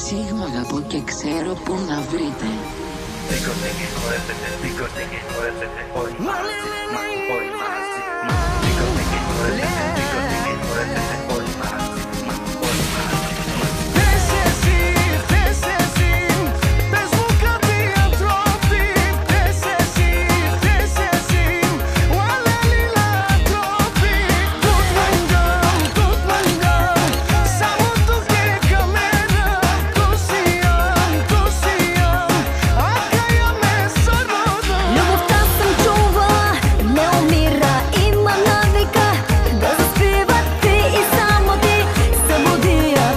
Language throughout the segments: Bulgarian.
Σίγμα αγαπώ και ξέρω που να βρείτε. Σήκωσε και χορεύετε, σήκωσε και χορεύετε όλοι μαζί, όλοι μαζί. Σήκωσε και χορεύετε, σήκωσε και χορεύετε όλοι μαζί, όλοι μαζί. Θες εσύ, πες μου κάτι ανθρώπι. Θες εσύ, ουαλαλίλα ανθρώπι. Tot mă îngam, samo tu che camera. Тусиям, акая ме сървода. Любовта съм чувала, не умира, има навика да заспиват ти и само ти събуди я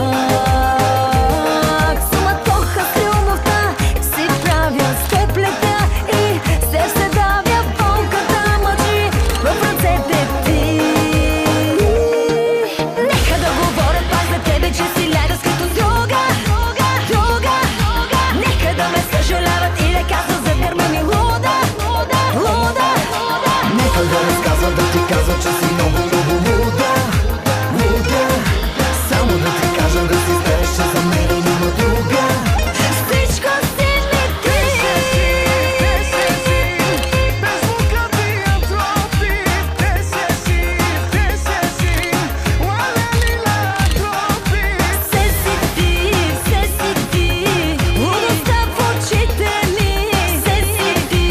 пак. Суматоха с любовта си правя степлета и се давя болката мъчи в ръцете ти. Нека да говорят пак за тебе, че си ляга скрито с друга. Нека да ме съжаляват и да казват за гърба ми луда. Нека да разказват, да ти казват, че си много, много луда. Само да ти кажа да си знаеш, че за мен няма друга. Всичко си ми ти. Без мукати антропи. Θες εσύ, ουαλαλίλα ανθρώπι. Все си ти. Лудостта в очите ми. Все си ти.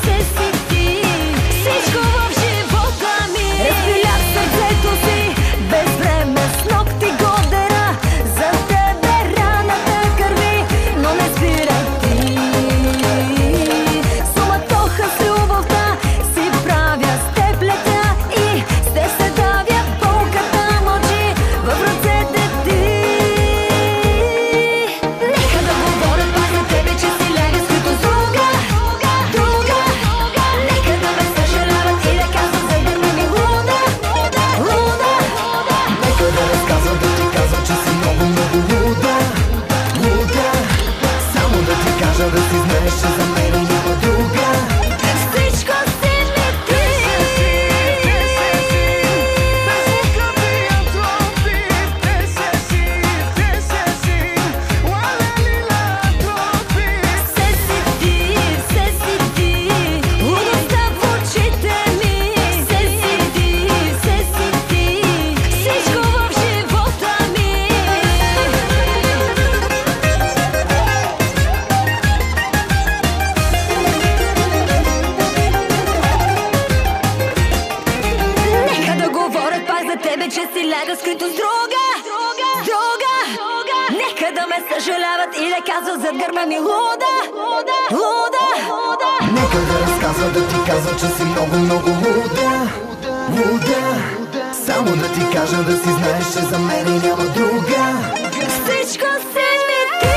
Всичко в живота ми. Разпилях сърцето си без време, с ногти го дера. За тебе раната кърви, но не спирай ти. Суматоха с любовта си правя степлета и се давя болката мълчи в ръцете ти. Нека да говорят пак за тебе, че си ляга скрито с друга. Нека да ме съжаляват и да казват за гърба ми луда. Нека да разказват, да ти казват, че си много, много луда. Само да ти кажа да си знаеш, че за мен няма друга. Всичко си ми ти. Без мукати антропи. Θες εσύ, ουαλαλίλα ανθρώπι. Все си ти. Лудостта в очите ми. Все си ти. Всичко в живота ми. Нека да говорят пак за тебе, че си ляга скрито с друга. Нека да ме съжаляват и да казват зад гърба ми луда. Нека да разказват, да ти казват, че си много, много луда. Само да ти кажа да си знаеш, че за мен няма друга. Всичко си ми ти.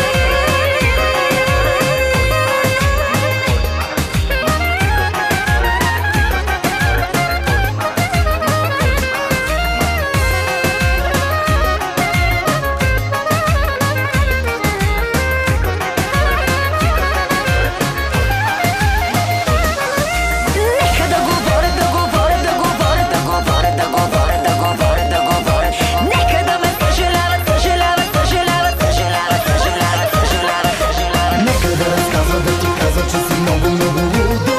Нека да говорят. Нека да ме съжаляват. Нека да разказват, да ти казват, че си много, много луда.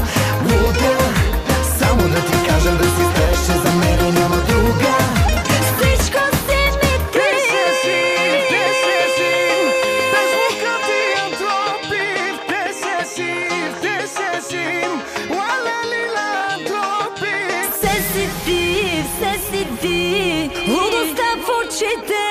Само да ти кажа да си знаеш, че за мен няма друга. Всичко си ми ти. Без мукати антропи. Θες εσύ, ουαλαλίλα ανθρώπι. Все си ти. Лудостта в очите